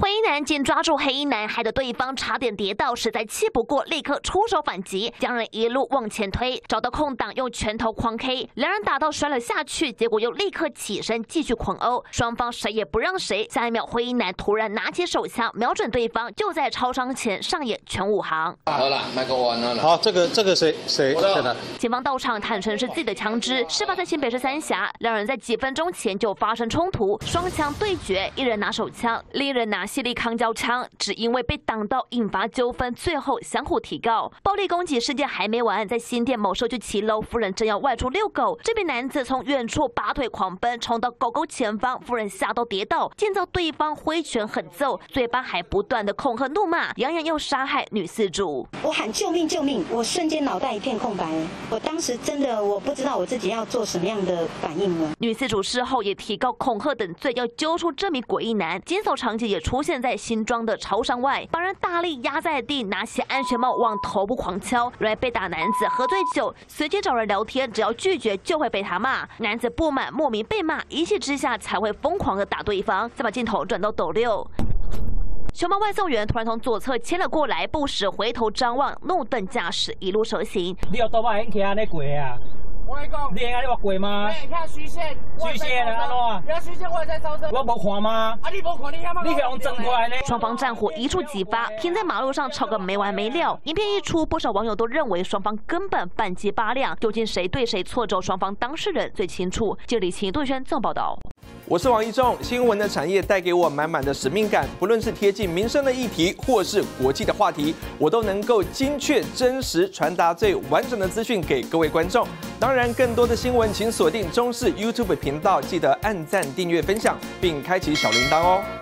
灰衣男见抓住黑衣男，害得对方差点跌倒，实在气不过，立刻出手反击，将人一路往前推，找到空档用拳头狂 K， 两人打到摔了下去，结果又立刻起身继续狂殴，双方谁也不让谁。下一秒，灰衣男突然拿起手枪瞄准对方，就在超商前上演全武行。 好了，麦克完了。 好，这个谁的？ 警方到场坦承是自己的枪支，事发在新北市三峡，两人在几分钟前就发生冲突，双枪对决，一人拿手枪，另一人拿犀利康胶枪，只因为被挡到引发纠纷，最后相互提告。暴力攻击事件还没完，在新店某社区骑楼，夫人正要外出遛狗，这名男子从远处拔腿狂奔，冲到狗狗前方，夫人吓到跌倒，见到对方挥拳狠揍，嘴巴还不断的恐吓怒骂，扬言要杀害女饲主。 我喊救命救命，我瞬间脑袋一片空白，我当时真的我不知道我自己要做什么样的反应了。 女饲主事后也提告恐吓等罪，要揪出这名诡异男。惊悚场景也出现在新庄的超商外，把人大力压在地，拿起安全帽往头部狂敲。原来被打男子喝醉酒，随即找人聊天，只要拒绝就会被他骂。男子不满莫名被骂，一气之下才会疯狂的打对方。再把镜头转到斗六。熊猫外送员突然从左侧牵了过来，不时回头张望，怒瞪驾驶，一路蛇行。 你有多把人骑安尼过啊？我跟你讲，你安尼过吗？你看虚线，虚线啊，安怎？你要虚线，我在超车。我无看吗？啊，你无看，你看吗？你用真快呢？ 双方战火一触即发，停在马路上吵个没完没了。影片一出，不少网友都认为双方根本半斤八两，究竟谁对谁错，只有双方当事人最清楚。记者李晴、杜轩综报道。 我是王一仲，新闻的产业带给我满满的使命感，不论是贴近民生的议题，或是国际的话题，我都能够精确、真实传达最完整的资讯给各位观众。当然，更多的新闻请锁定中视 YouTube 频道，记得按赞、订阅、分享，并开启小铃铛哦。